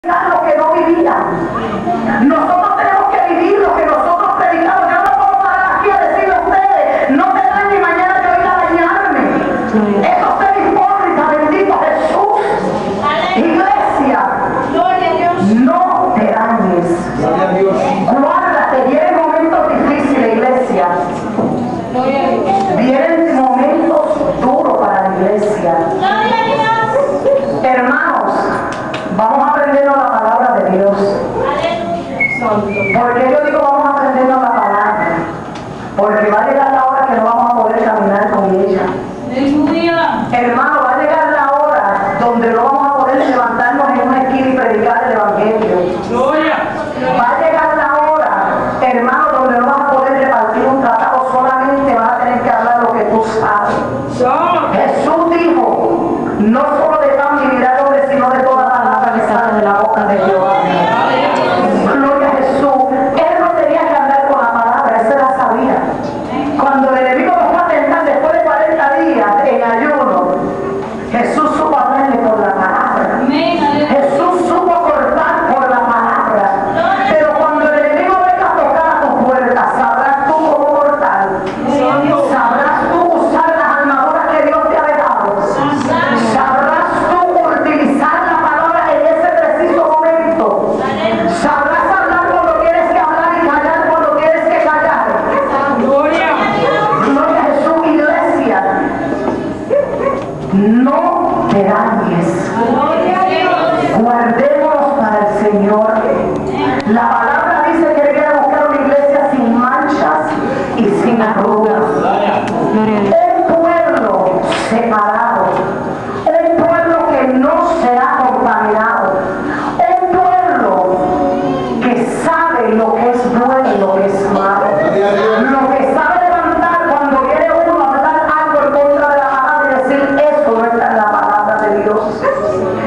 lo que no vivían. Nosotros tenemos que vivir lo que nosotros predicamos. Yo no puedo parar aquí a decirle a ustedes, no te dañen y mañana yo ir a dañarme. Eso es ser hipócrita, bendito Jesús. Iglesia, no te dañes. Guárdate, vienen momentos difíciles, iglesia. Vienen momentos duros para la iglesia. Hermanos, vamos a aprendernos la palabra de Dios. Porque yo digo vamos a aprendernos la palabra, porque va a llegar la hora que no vamos a poder caminar con ella. Hermano, va a llegar la hora donde no vamos a poder levantarnos en una esquina y predicar el evangelio. Va a llegar la hora, hermano, donde no vas a poder repartir un tratado, solamente vas a tener que hablar lo que tú sabes. Jesús dijo, no solo de pan vivirá el hombre, sino de toda palabra que sale de la boca de Jehová. Gloria a Jesús. Él no tenía que andar con la palabra, él se la sabía. Cuando el enemigo lo fue a tentar después de 40 días en ayuno, Jesús supo hablarle por la palabra. Jesús supo cortar por la palabra. Pero cuando el enemigo venga a tocar a tu puerta, sabrás tú cómo cortar. Sabrás tú usar las armaduras que Dios te ha dejado. Sabrás tú utilizar la palabra en ese preciso momento. Sabrás hablar cuando tienes que hablar y callar cuando tienes que callar. Gloria a Jesús, iglesia. No te dañes. Guardémonos para el Señor. La palabra dice que Él quiere buscar una iglesia sin manchas y sin arrugas. Un pueblo separado. Un pueblo que no será contaminado. Un pueblo que sabe lo que es bueno y lo que es malo. Lo que sabe levantar cuando viene uno a hablar algo en contra de la palabra y decir eso no está en la palabra de Dios.